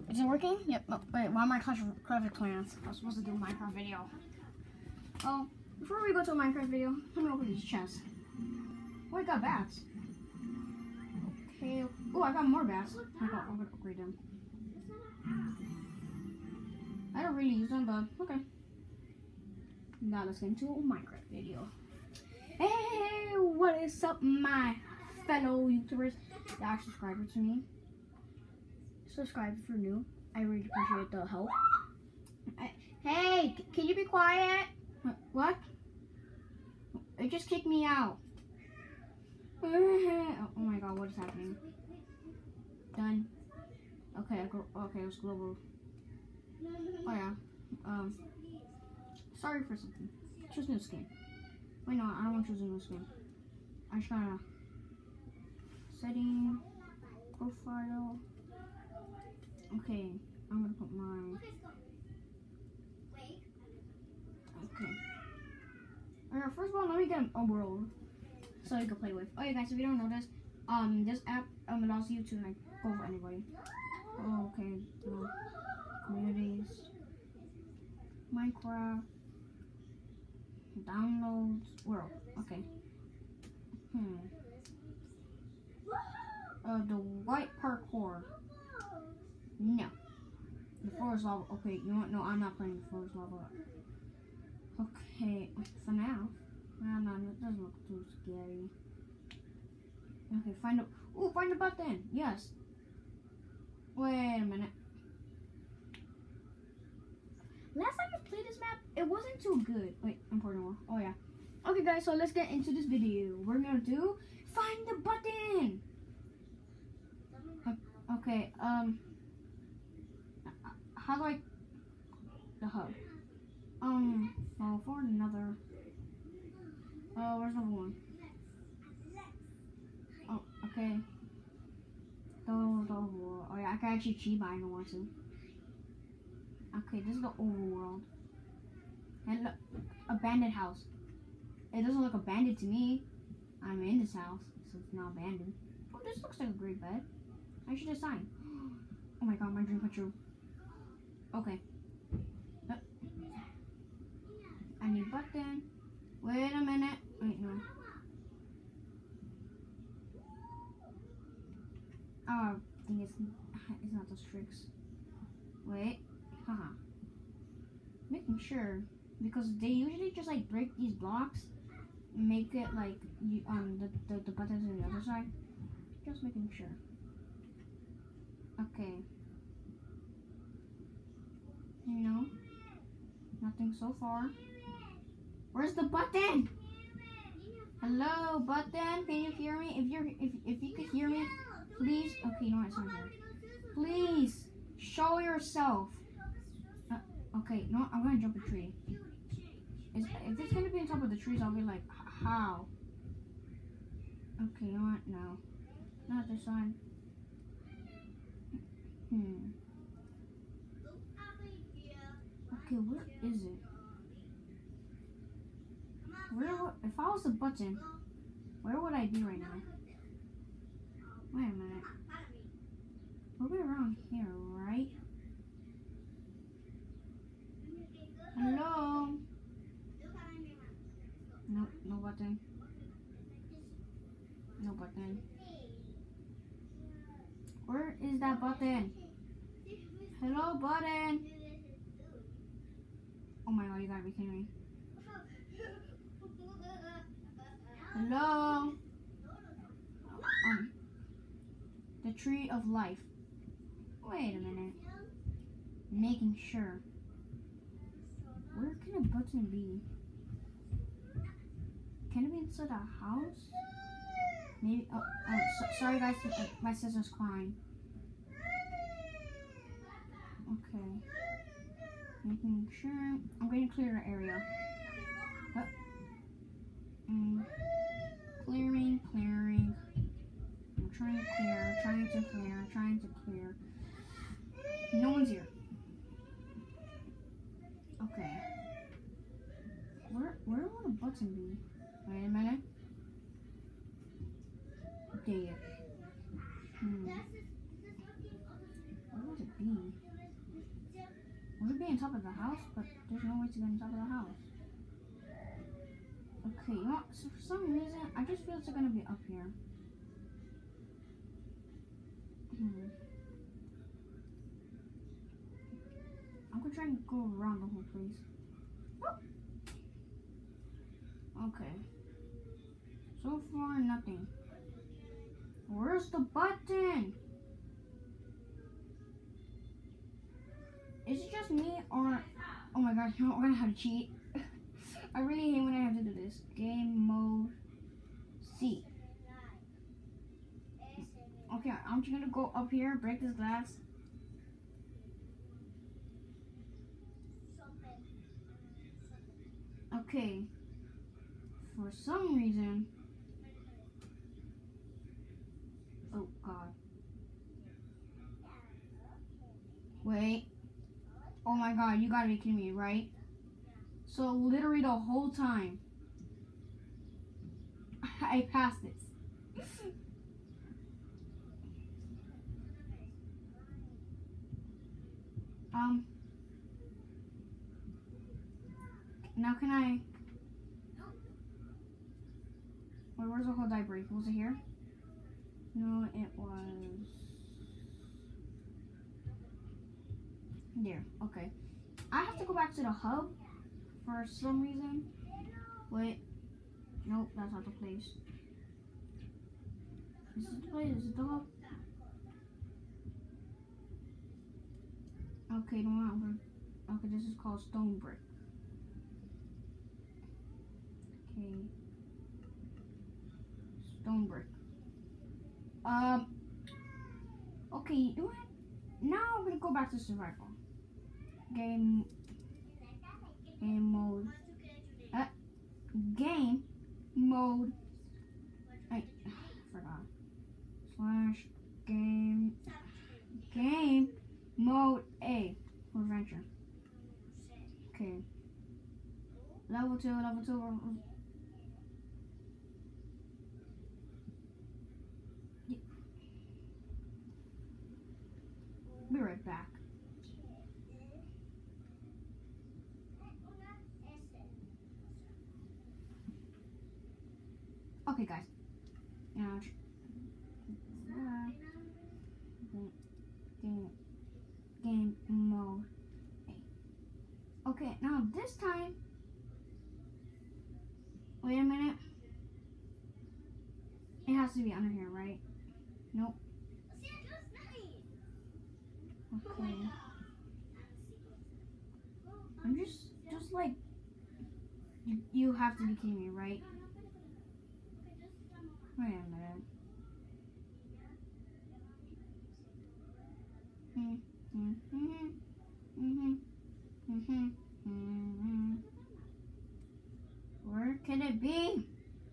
Is it working? Yep. Oh, wait, why am I Clash of Clans? I was supposed to do a Minecraft video. Oh, before we go to a Minecraft video, let me open this chest. Oh, I got bats. Okay. Oh, I got more bats. I'm gonna upgrade them. I don't really use them, but okay. Now let's get into a Minecraft video. Hey, what is up, my fellow YouTubers that are subscribers to me? Subscribe if you're new. I really appreciate the help. Hey, can you be quiet? What? It just kicked me out. Oh my god, what is happening? Done. Okay, okay, it was global. Oh yeah. Sorry for something. Choose new skin. Wait, no, I don't want to choose a new skin. I just gotta setting profile. Okay, I'm gonna put my. Okay. Alright, first of all, let me get a world so you can play with. Oh yeah, guys, if you don't know this app allows you to like go for anybody. Oh, okay. Communities, Minecraft, downloads, world. Okay. The white parkour. No. The forest lava. Okay, you know what? No, I'm not playing the forest lava. Okay, for now. No, it doesn't look too scary. Okay, find the button. Yes. Wait a minute. Last time I played this map, it wasn't too good. Wait, important one. Oh yeah. Okay, guys, so let's get into this video. We're gonna do find the button. Okay. How do I the hub? Well, for another. Where's number one? Oh, okay. Oh yeah, I can actually cheat, but I don't want to. Okay, this is the overworld. And look, abandoned house. It doesn't look abandoned to me. I'm in this house, so it's not abandoned. Oh, this looks like a great bed. I should design. Oh my god, my dream come true. Okay. I need button. Wait a minute. Wait, no. Oh, I think it's not those tricks. Wait. Haha. Making sure, because they usually just like break these blocks, make it like you the buttons on the other side. Just making sure. Okay. No. Nothing so far. Where's the button? Hello, button. Can you hear me? If you could hear me, please. Okay, you know what? It's not here. Please show yourself. Okay, no, I'm gonna jump a tree. If it's gonna be on top of the trees, I'll be like, how? Okay, you know what? No, not this one. Okay, where is it? If I was a button, where would I be right now? Wait a minute. We'll be around here, right? Hello? Nope, no button. No button. Where is that button? Hello, button? Oh my god, you gotta be kidding me. Hello? The tree of life. Wait a minute. Making sure. Where can a button be? Can it be inside a house? Maybe. Sorry guys, my sister's crying. Okay. Making sure. I'm going to clear the area. Clearing. I'm trying to clear. No one's here. Okay. Where would a button be? Wait a minute. There. Where would it be? Would it be on top of the house? But there's no way to get on top of the house. Okay, you know what? So for some reason, I just feel it's gonna be up here. I'm gonna try and go around the whole place. Okay. So far, nothing. Where's the button? Is it just me or... Oh my god, you know, we're gonna have to cheat. I really hate when I have to do this. Game mode C. Okay, I'm just gonna go up here, break this glass. Okay. For some reason... Oh god. Wait. Oh my god, you gotta be kidding me, right? So literally the whole time I passed this. Now can I... Wait, where's the whole die break? Was it here? No, it was... There, okay. I have to go back to the hub for some reason. Wait. Nope, that's not the place. Is it the place? Is it the hub? Okay, no, okay, this is called stone brick. Okay. Stone brick. Okay, you know what? Now I'm gonna go back to survival. Game mode. Game mode. I forgot. Slash game mode A for adventure. Okay. Level 2. Be right back. Okay, guys. Game mode A. Okay, now this time. Wait a minute. It has to be under here, right? Nope. Okay. I'm just like, you have to be kidding me, right? Wait a minute. Where can it be?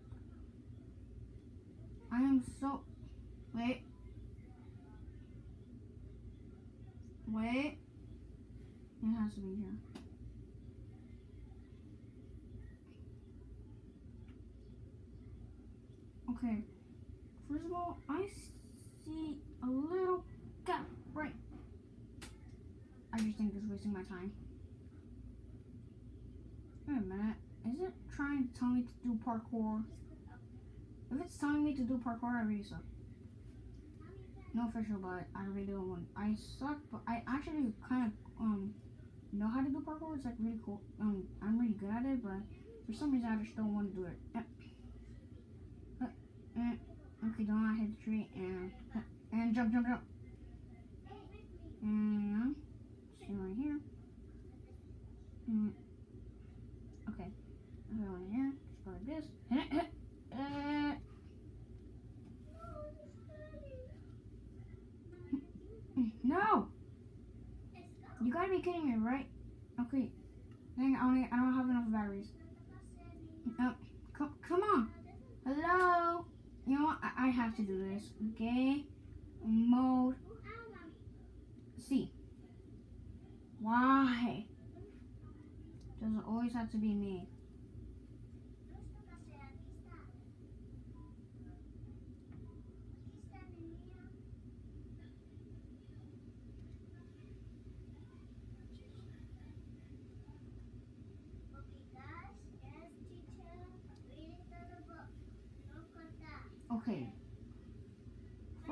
I am so... Wait. It has to be here. Okay. First of all, I see a little gap right. I just think it's wasting my time. Wait a minute. Is it trying to tell me to do parkour? If it's telling me to do parkour, I really suck. No official, but I really don't want. I suck, but I actually kind of know how to do parkour. It's like really cool. I'm really good at it, but for some reason I just don't want to do it. Okay, don't want to hit the tree and jump. And see right here. Okay, go in here. Just go like this. No! You gotta be kidding me, right? Okay. Dang, I don't have enough batteries. Come on. Hello? You know what? I have to do this. Game mode C. Why? Doesn't always have to be me.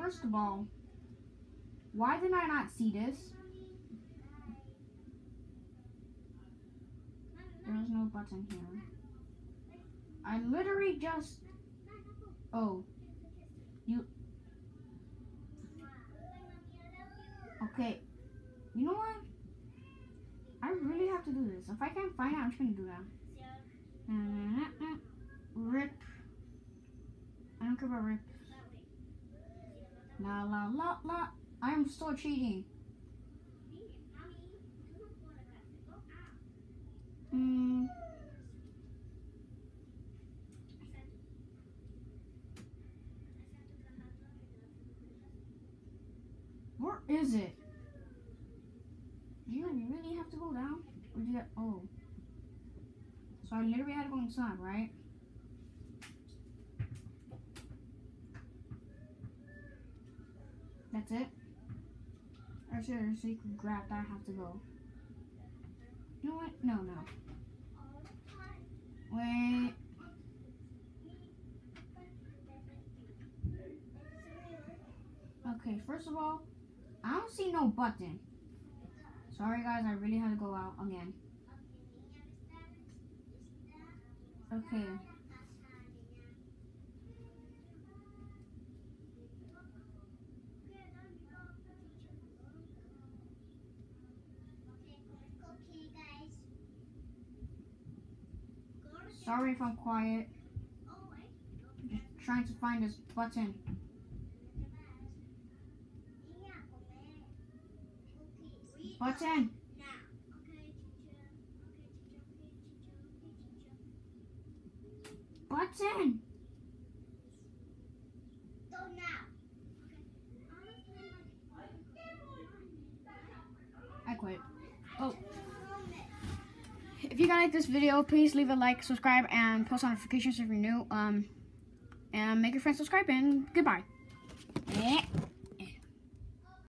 first of all, why did I not see this? There's no button here. I literally just... Oh. You... Okay. You know what? I really have to do this. If I can't find it, I'm just gonna do that. Rip. I don't care about rip. La la la la. I am still cheating. Where is it? Do you really have to go down? Or do you have, oh. So I literally had to go inside, right? That's it? Or seriously, you could grab that, I have to go. You know what? No. Wait. Okay, first of all, I don't see no button. Sorry guys, I really had to go out again. Okay. Sorry if I'm quiet. Just trying to find this button. Button. Button. I quit. Oh. If you guys like this video, please leave a like, subscribe, and post notifications if you're new. And make your friends subscribe, and goodbye.